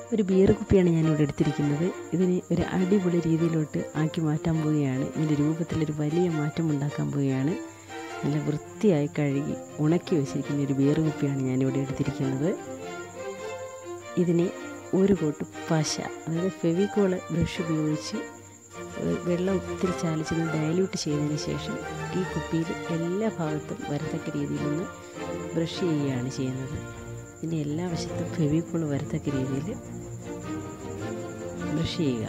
ഒരു ബിയർ കുപ്പിയാണ് ഞാനിവിടെ എടുത്തിരിക്കുന്നത്. ഇതിനെ ഒരു അടിപൊളി രീതിയിലോട്ട് ആക്കി മാറ്റാൻ പോവുകയാണ്. ഇതിൻ്റെ രൂപത്തിലൊരു വലിയ മാറ്റം ഉണ്ടാക്കാൻ പോവുകയാണ്. നല്ല വൃത്തിയായി കഴുകി ഉണക്കി വെച്ചിരിക്കുന്ന ഒരു ബിയർ കുപ്പിയാണ് ഞാനിവിടെ എടുത്തിരിക്കുന്നത്. ഇതിനെ ഒരു കോട്ട് പശ, അതായത് ഫെവിക്കോൾ ബ്രഷ് ഉപയോഗിച്ച് വെള്ളം ഒത്തിരി ചാലിച്ചൊന്ന് ഡയല്യൂട്ട് ചെയ്തതിന് ശേഷം ഈ കുപ്പിയിൽ എല്ലാ ഭാഗത്തും വരത്തക്ക രീതിയിലൊന്ന് ബ്രഷ് ചെയ്യുകയാണ് ചെയ്യുന്നത്. ഇതിൻ്റെ എല്ലാ വശത്തും ഫെവിക്കോൾ വരത്തക്ക രീതിയിൽ ബ്രഷ് ചെയ്യുക.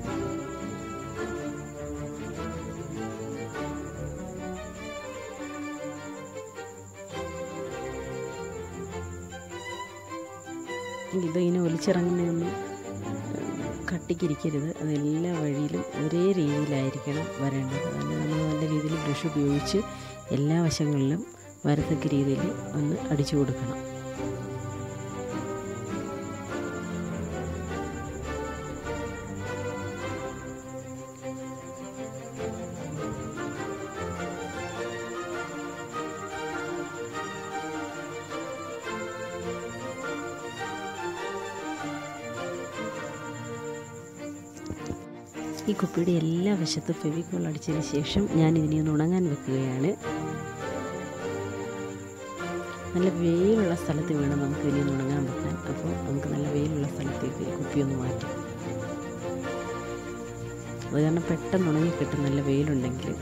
ഇതിങ്ങനെ ഒലിച്ചിറങ്ങുന്നതൊന്നും കട്ടിക്കിരിക്കരുത്. അതെല്ലാ വഴിയിലും ഒരേ രീതിയിലായിരിക്കണം വരേണ്ടത്. അതുകൊണ്ട് നമ്മൾ നല്ല രീതിയിൽ ബ്രഷ് ഉപയോഗിച്ച് എല്ലാ വശങ്ങളിലും വരത്തക്ക രീതിയിൽ ഒന്ന് അടിച്ചു കൊടുക്കണം. ഈ കുപ്പിയുടെ എല്ലാ വശത്തും ഫെവിക്കോൾ അടിച്ചതിന് ശേഷം ഞാനിതിനെ ഒന്ന് ഉണങ്ങാൻ വെക്കുകയാണ്. നല്ല വെയിലുള്ള സ്ഥലത്ത് വേണം നമുക്ക് ഇതിനെ ഒന്ന് ഉണങ്ങാൻ വെക്കാൻ. അപ്പോൾ നമുക്ക് നല്ല വെയിലുള്ള സ്ഥലത്തേക്ക് ഈ കുപ്പി ഒന്ന് മാറ്റാം. അത് കാരണം പെട്ടെന്ന് ഉണങ്ങിക്കിട്ടും നല്ല വെയിലുണ്ടെങ്കിൽ.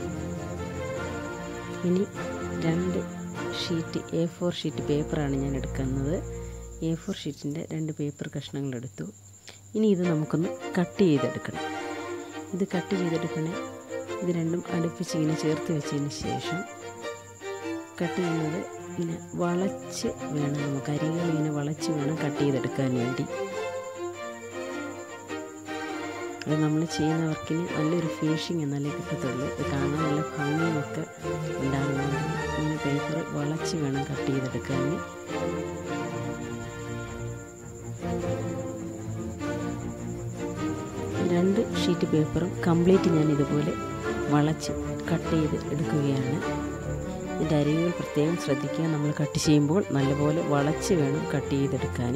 ഇനി 2 ഷീറ്റ് A4 ഷീറ്റ് പേപ്പറാണ് ഞാൻ എടുക്കുന്നത്. A4 ഷീറ്റിൻ്റെ 2 പേപ്പർ കഷ്ണങ്ങളെടുത്തു. ഇനി ഇത് നമുക്കൊന്ന് കട്ട് ചെയ്തെടുക്കണം. ഇത് കട്ട് ചെയ്തെടുക്കണേ. ഇത് രണ്ടും അടുപ്പിച്ച് ഇങ്ങനെ ചേർത്ത് വെച്ചതിന് ശേഷം കട്ട് ചെയ്യുന്നത് ഇങ്ങനെ വളച്ച് വേണം. നമുക്ക് അരികൾ ഇങ്ങനെ വളച്ച് വേണം കട്ട് ചെയ്തെടുക്കാൻ വേണ്ടി. അത് നമ്മൾ ചെയ്യുന്ന വർക്കിന് നല്ലൊരു ഫിനിഷിങ് എന്നാലേ കിട്ടത്തുള്ളൂ. ഇത് കാണാൻ നല്ല ഭംഗിയൊക്കെ ഉണ്ടാകുന്നതിന് ഇങ്ങനെ പേപ്പർ വളച്ച് വേണം കട്ട് ചെയ്തെടുക്കാൻ. രണ്ട് ഷീറ്റ് പേപ്പറും കംപ്ലീറ്റ് ഞാൻ ഇതുപോലെ വളച്ച് കട്ട് ചെയ്ത് എടുക്കുകയാണ്. ഇതിൻ്റെ അരികുകൾ പ്രത്യേകം ശ്രദ്ധിക്കുക. നമ്മൾ കട്ട് ചെയ്യുമ്പോൾ നല്ലപോലെ വളച്ച് വേണം കട്ട് ചെയ്തെടുക്കാൻ.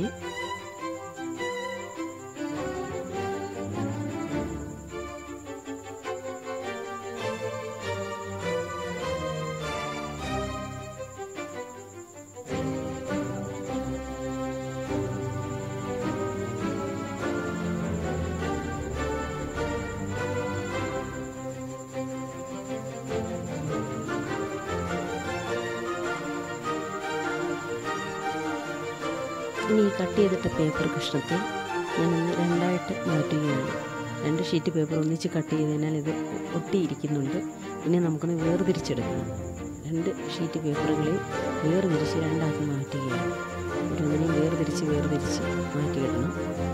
ഇനി ഈ കട്ട് ചെയ്തിട്ട പേപ്പർ കഷ്ണത്തെ ഞാനൊന്ന് രണ്ടായിട്ട് മാറ്റുകയാണ്. 2 ഷീറ്റ് പേപ്പർ ഒന്നിച്ച് കട്ട് ചെയ്തതിനാൽ ഇത് ഒട്ടിയിരിക്കുന്നുണ്ട്. ഇനി നമുക്കൊന്ന് വേർതിരിച്ചെടുക്കണം. 2 ഷീറ്റ് പേപ്പറുകളെ വേർതിരിച്ച് 2 ആക്കി മാറ്റുകയാണ്. ഓരോന്നിനെയും വേർതിരിച്ച് മാറ്റിയിടണം.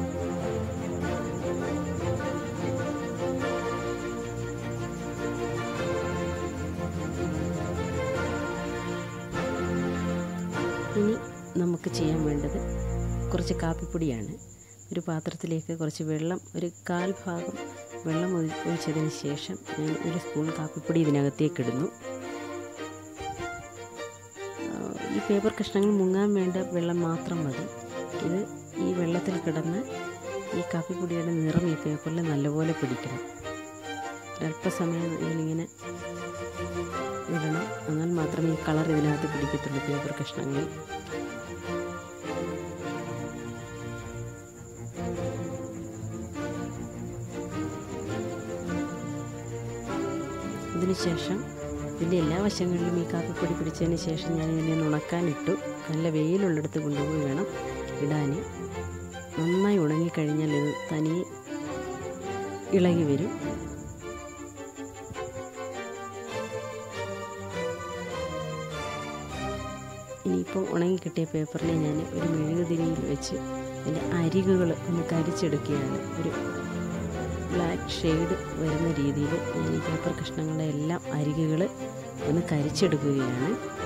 ഇനി നമുക്ക് ചെയ്യാൻ വേണ്ടത് കുറച്ച് കാപ്പിപ്പൊടിയാണ്. ഒരു പാത്രത്തിലേക്ക് കുറച്ച് വെള്ളം, ഒരു 1/4 ഭാഗം വെള്ളം ഒഴിച്ചതിന് ശേഷം ഞാൻ 1 സ്പൂൺ കാപ്പിപ്പൊടി ഇതിനകത്തേക്ക് ഇടുന്നു. ഈ പേപ്പർ കഷ്ണങ്ങൾ മുങ്ങാൻ വേണ്ട വെള്ളം മാത്രം മതി. ഇത് ഈ വെള്ളത്തിൽ കിടന്ന് ഈ കാപ്പിപ്പൊടിയുടെ നിറം ഈ പേപ്പറിൽ നല്ലപോലെ പിടിക്കണം. ഒരല്പസമയം ഇതിലിങ്ങനെ ഇടണം. എന്നാൽ മാത്രമേ ഈ കളർ ഇതിനകത്ത് പിടിക്കത്തുള്ളൂ പേപ്പർ കഷ്ണങ്ങളിൽ. അതിനുശേഷം ഇതിൻ്റെ എല്ലാ വശങ്ങളിലും ഈ കാപ്പിപ്പൊടി പിടിച്ചതിന് ശേഷം ഞാൻ ഇതിനെ ഉണക്കാനിട്ടു. നല്ല വെയിലുള്ളിടത്ത് കൊണ്ടുപോയി വേണം ഇടാൻ. നന്നായി ഉണങ്ങിക്കഴിഞ്ഞാൽ ഇത് തനിയെ ഇളകി വരും. ഇനിയിപ്പോൾ ഉണങ്ങിക്കിട്ടിയ പേപ്പറിനെ ഞാൻ ഒരു മെഴുകുതിരിയിൽ വെച്ച് അതിൻ്റെ അരികുകൾ ഒന്ന് കരിച്ചെടുക്കുകയാണ്. ഒരു ബ്ലാക്ക് ഷെയ്ഡ് വരുന്ന രീതിയിൽ ഞാൻ ഈ പേപ്പർ കഷ്ണങ്ങളുടെ എല്ലാം അരികുകൾ ഒന്ന് കരിച്ചെടുക്കുകയാണ്.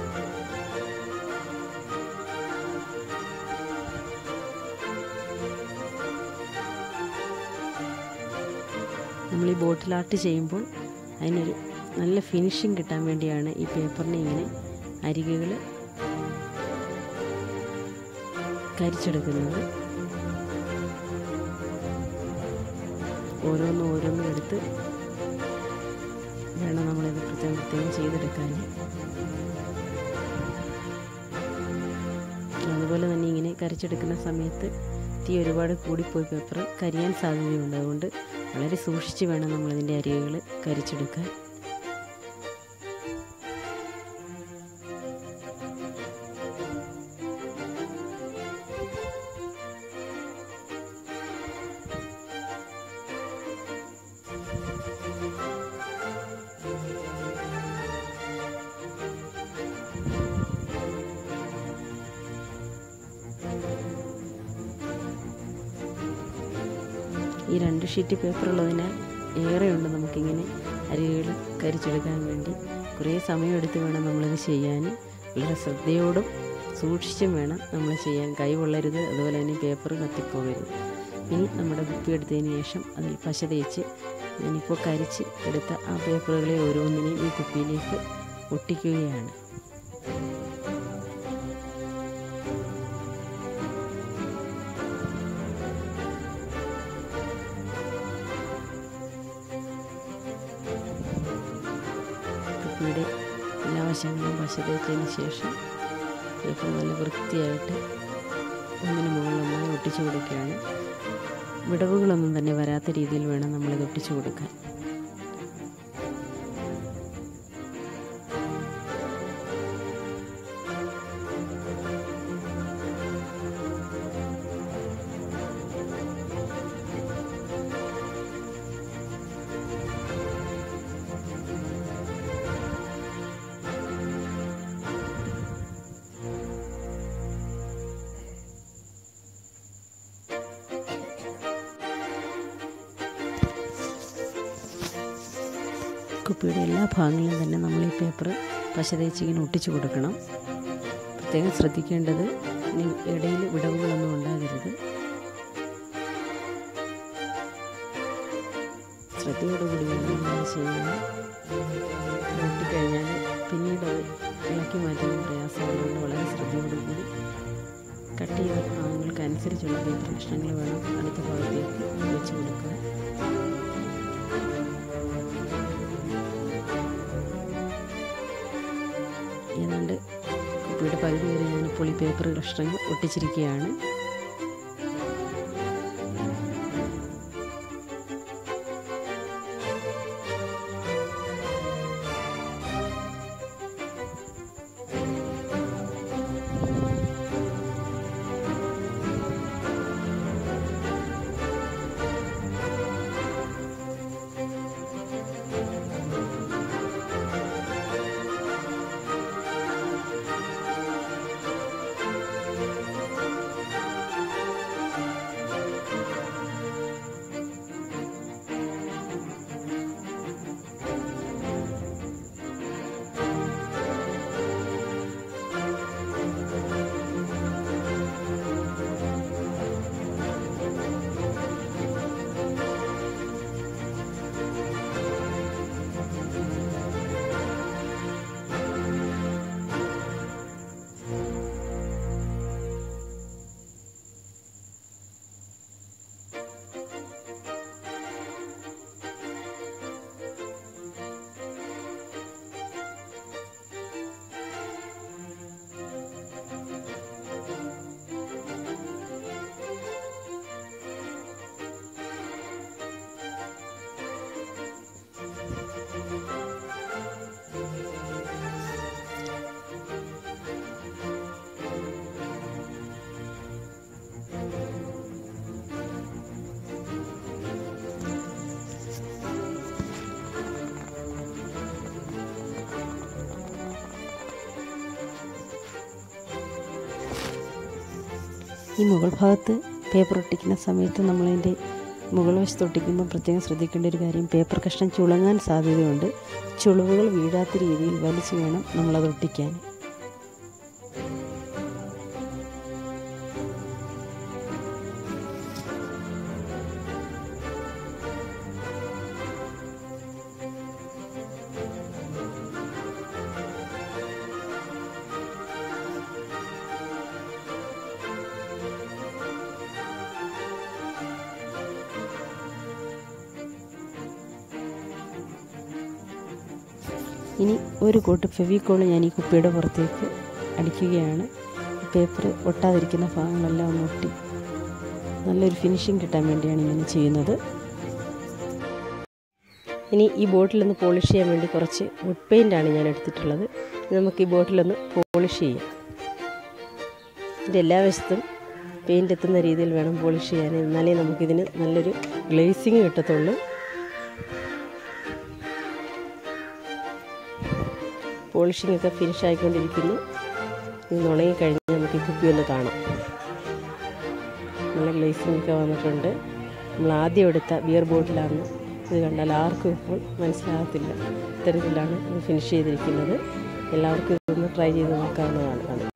നമ്മൾ ഈ ബോട്ടിൽ ആർട്ട് ചെയ്യുമ്പോൾ അതിനൊരു നല്ല ഫിനിഷിങ് കിട്ടാൻ വേണ്ടിയാണ് ഈ പേപ്പറിനെ ഇങ്ങനെ അരികുകൾ കരിച്ചെടുക്കുന്നത്. ഓരോന്നും എടുത്ത് വേണം നമ്മളിത് പ്രത്യേകം ചെയ്തെടുക്കാൻ. അതുപോലെ തന്നെ ഇങ്ങനെ കരിച്ചെടുക്കുന്ന സമയത്ത് തീ ഒരുപാട് കൂടിപ്പോയി പേപ്പർ കരിയാൻ സാധ്യതയുണ്ട്. അതുകൊണ്ട് വളരെ സൂക്ഷിച്ച് വേണം നമ്മളിതിൻ്റെ അരികുകൾ കരിച്ചെടുക്കാൻ. ഈ 2 ഷീറ്റ് പേപ്പർ ഉള്ളതിനാൽ ഏറെയുണ്ട് നമുക്കിങ്ങനെ അരികുകൾ കരിച്ചെടുക്കാൻ വേണ്ടി. കുറേ സമയമെടുത്ത് വേണം നമ്മളിത് ചെയ്യാൻ. വളരെ ശ്രദ്ധയോടും സൂക്ഷിച്ചും വേണം നമ്മൾ ചെയ്യാൻ. കൈ പൊള്ളരുത്, അതുപോലെ തന്നെ പേപ്പർ കത്തിപ്പോകരുത്. ഇനി നമ്മുടെ കുപ്പി എടുത്തതിന് ശേഷം അതിൽ പശ തേച്ച് ഞാനിപ്പോൾ കരിച്ച് എടുത്ത ആ പേപ്പറുകളെ ഓരോന്നിനെയും ഈ കുപ്പിയിലേക്ക് ഒട്ടിക്കുകയാണ്. കുപ്പിയുടെ എല്ലാ വശങ്ങളിലും പശ തേച്ചതിന് ശേഷം പേപ്പർ നല്ല വൃത്തിയായിട്ട് ഒന്നിന് മുകളിലൊന്നായി ഒട്ടിച്ചു കൊടുക്കുകയാണ്. വിടവുകളൊന്നും തന്നെ വരാത്ത രീതിയിൽ വേണം നമ്മളിത് ഒട്ടിച്ചു കൊടുക്കാൻ. കുപ്പിയുടെ എല്ലാ ഭാഗങ്ങളിലും തന്നെ നമ്മൾ ഈ പേപ്പർ പശ തേച്ച് ഇങ്ങനെ ഒട്ടിച്ചു കൊടുക്കണം. പ്രത്യേകം ശ്രദ്ധിക്കേണ്ടത് ഇടയിൽ വിടവുകളൊന്നും ഉണ്ടാകരുത്. ശ്രദ്ധയോടുകൂടി വേണം നമ്മൾ ചെയ്യാൻ. ഒട്ടിക്കഴിഞ്ഞാൽ പിന്നീട് അത് ഇളക്കി മാറ്റാൻ പ്രയാസമുള്ളതുകൊണ്ട് വളരെ ശ്രദ്ധയോടുകൂടി കട്ട് ചെയ്ത ഭാഗങ്ങൾക്കനുസരിച്ചുള്ള പേപ്പർ കഷ്ണങ്ങൾ വേണം അടുത്ത ഭാഗത്തേക്ക് വെച്ച് കൊടുക്കുക. ഏതാണ്ട് കുപ്പിയുടെ പകുതി വരെ ഞാനിപ്പോൾ ഈ പേപ്പർ കഷ്ണങ്ങൾ ഒട്ടിച്ചിരിക്കുകയാണ്. ഈ മുകൾ ഭാഗത്ത് പേപ്പർ ഒട്ടിക്കുന്ന സമയത്ത് നമ്മളതിൻ്റെ മുകൾ വശത്ത് ഒട്ടിക്കുമ്പോൾ പ്രത്യേകം ശ്രദ്ധിക്കേണ്ട ഒരു കാര്യം, പേപ്പർ കഷ്ണം ചുളുങ്ങാൻ സാധ്യതയുണ്ട്. ചുളിവുകൾ വീഴാത്ത രീതിയിൽ വലിച്ചു വേണം നമ്മളത് ഒട്ടിക്കാൻ. ഇനി ഒരു കോട്ട് ഫെവിക്കോൾ ഞാൻ ഈ കുപ്പിയുടെ പുറത്തേക്ക് അടിക്കുകയാണ്. പേപ്പർ ഒട്ടാതിരിക്കുന്ന ഭാഗങ്ങളെല്ലാം ഒന്ന് ഒട്ടി നല്ലൊരു ഫിനിഷിങ് കിട്ടാൻ വേണ്ടിയാണ് ഇങ്ങനെ ചെയ്യുന്നത്. ഇനി ഈ ബോട്ടിലൊന്ന് പോളിഷ് ചെയ്യാൻ വേണ്ടി കുറച്ച് വുഡ് പെയിൻ്റാണ് ഞാൻ എടുത്തിട്ടുള്ളത്. നമുക്ക് ഈ ബോട്ടിലൊന്ന് പോളിഷ് ചെയ്യാം. ഇതിൻ്റെ എല്ലാ വശത്തും പെയിൻ്റ് എത്തുന്ന രീതിയിൽ വേണം പോളിഷ് ചെയ്യാൻ, എന്നാലേ നമുക്കിതിന് നല്ലൊരു ഗ്ലേസിങ് കിട്ടത്തുള്ളൂ. പോളിഷിംഗ് ഒക്കെ ഫിനിഷ് ആയിക്കൊണ്ടിരിക്കുന്നു. ഇത് ഉണങ്ങിക്കഴിഞ്ഞാൽ നമുക്ക് ഈ കുപ്പി ഒന്ന് കാണാം. നല്ല ഗ്ലേസിങ് ഒക്കെ വന്നിട്ടുണ്ട്. നമ്മൾ ആദ്യം എടുത്ത ബിയർ ബോട്ടിലാണെന്ന് ഇത് കണ്ടാൽ ആർക്കും ഇപ്പോൾ മനസ്സിലാകത്തില്ല. ഇത്തരത്തിലാണ് ഇത് ഫിനിഷ് ചെയ്തിരിക്കുന്നത്. എല്ലാവർക്കും ഇതൊന്ന് ട്രൈ ചെയ്ത് നോക്കാവുന്നതാണ്.